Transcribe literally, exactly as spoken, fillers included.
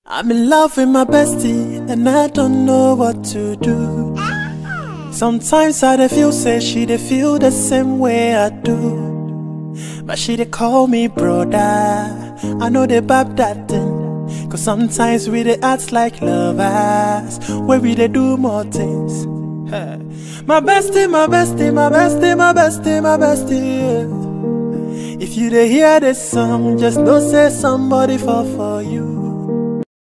I'm in love with my bestie, and I don't know what to do. Sometimes I dey feel say she dey feel the same way I do, but she dey call me brother. I know they bab that thing, cause sometimes we dey act like lovers, where we dey do more things. My bestie, my bestie, my bestie, my bestie, my bestie, yeah. If you dey hear this song, just know say somebody fall for you.